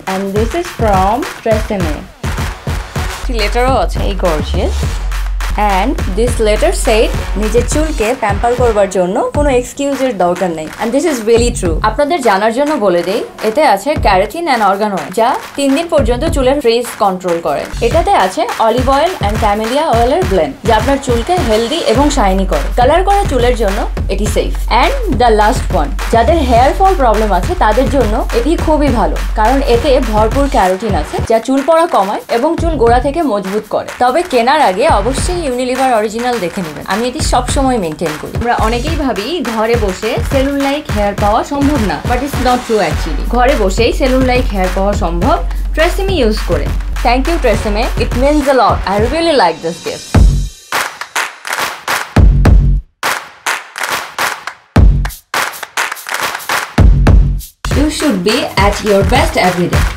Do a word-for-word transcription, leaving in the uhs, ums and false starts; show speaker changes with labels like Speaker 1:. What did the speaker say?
Speaker 1: and this is from Tresemme. লেটারও আছে এই gorgeous and this letter said নিজের চুলকে প্যাম্পার করবার জন্য কোনো এক্সকিউজের দরকার নেই and this is really true. আপনাদের জানার জন্য বলে দেই এতে আছে ক্যারাটিন এন্ড অর্গানয়েড যা তিন দিন পর্যন্ত চুলের ফ্রিজ কন্ট্রোল করে। এটাতে আছে অলিভ অয়েল এন্ড ক্যামেলিয়া অয়েলের ব্লেন্ড যা আপনার চুলকে হেলদি এবং শাইনি করে। কালার করা চুলের জন্য এটি safe and the last one যাদের হেয়ার ফল প্রবলেম আছে তাদের জন্য এটি খুবই ভালো কারণ এতে ভরপুর ক্যারোটিন আছে যা চুল পড়া কমায় এবং চুল গোড়া থেকে মজবুত করে। তবে কেনার আগে অবশ্যই ইউনিলিভার অরিজিনাল দেখে নেবেন। আমি এটি সব সময় মেইনটেইন করি। আমরা অনেকেই ভাবি ঘরে বসে সেলুন লাইক হেয়ার পাওয়া সম্ভব না, but it's not true actually. ঘরে বসেই সেলুন লাইক হেয়ার পাওয়া সম্ভব ট্রেসেমি ইউজ করে। Thank you Tresemme, it means a lot. I really like this gift. You should be at your best every day.